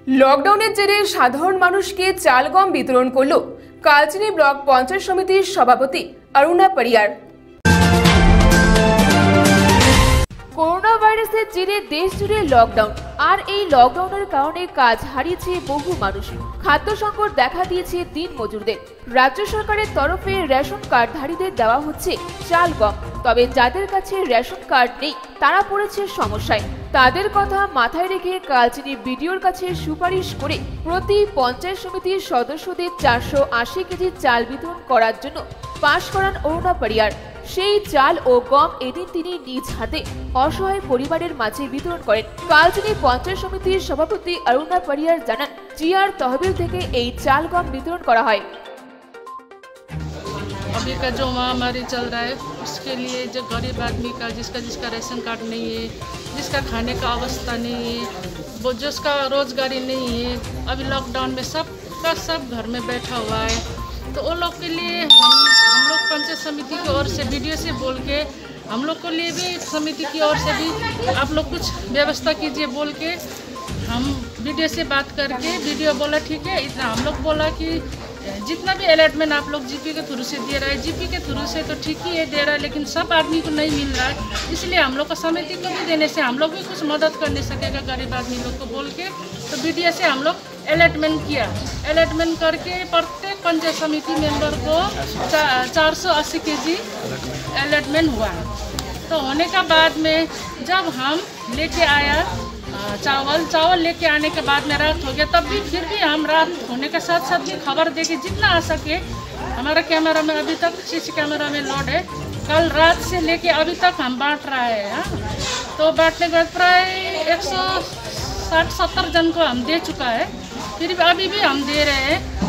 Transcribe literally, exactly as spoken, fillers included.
লকডাউনের জেরে সাধারণ মানুষকে চাল গম বিতরণ করল কালচিনি ব্লক পঞ্চায়েত সমিতির সভাপতি অরুণা পারিয়ার। করোনা ভাইরাসের জেরে দেশ জুড়ে লকডাউন, আর এই লকডাউনের কারণে কাজ হারিয়েছে বহু মানুষ। খাদ্য সংকট দেখা দিয়েছে দিন মজুরদের। রাজ্য সরকারের তরফে রেশন কার্ডধারীদের দেওয়া হচ্ছে চাল গম, তবে যাদের কাছে রেশন কার্ড নেই তারা পড়েছে সমস্যায়। তাদের কথা মাথায় রেখে কালচিনি বিডিওর কাছে সুপারিশ করে প্রতি পঞ্চায়েত সমিতির সদস্যদের চারশো আশি কেজি চাল বিতরণ করার জন্য পাশ করান অরুণা পারিয়ার। সেই চাল ও গম এদিন তিনি নিজ হাতে অসহায় পরিবারের মাঝে বিতরণ করেন। কালচিনি পঞ্চায়েত সমিতির সভাপতি অরুণা পারিয়ার জানান, জিআর তহবিল থেকে এই চাল গম বিতরণ করা হয়। अभी का जो महामारी चल रहा है उसके लिए जो गरीब आदमी का जिसका जिसका राशन कार्ड नहीं है, जिसका खाने का अवस्था नहीं है, वो जिसका रोजगारी नहीं है, अभी लॉकडाउन में सब का सब घर में बैठा हुआ है, तो वो लोग के लिए हम हम लोग पंचायत समिति की ओर से वीडियो से बोल के हम लोग को लिए भी समिति की ओर से भी आप लोग कुछ व्यवस्था कीजिए बोल के हम वीडियो से बात करके वीडियो बोला ठीक है, इतना हम लोग बोला कि जितना भी अलॉटमेंट आप लोग जीपी के थ्रू से दे रहा है, जीपी के थ्रू से तो ठीक ही है दे रहा है, लेकिन सब आदमी को नहीं मिल रहा है, इसलिए हम लोग को समिति को भी देने से हम लोग भी कुछ मदद कर नहीं सकेगा गरीब आदमी लोग को बोल के, तो वीडियो से हम लोग अलॉटमेंट किया। अलॉटमेंट करके प्रत्येक पंचायत समिति मेंबर को चार सौ अस्सी के जी अलॉटमेंट हुआ। तो होने का बाद में जब हम लेके आया चावल चावल लेके आने के बाद में रात हो गया, तब भी फिर भी हम रात होने के साथ साथ भी खबर दे के जितना आ सके हमारा कैमरा में अभी तक सीसी कैमरा में लोड है, कल रात से लेके अभी तक हम बांट रहा है। हाँ, तो बांटने के बाद प्राय एक सौ साठ सत्तर जन को हम दे चुका है, फिर भी अभी भी हम दे रहे हैं।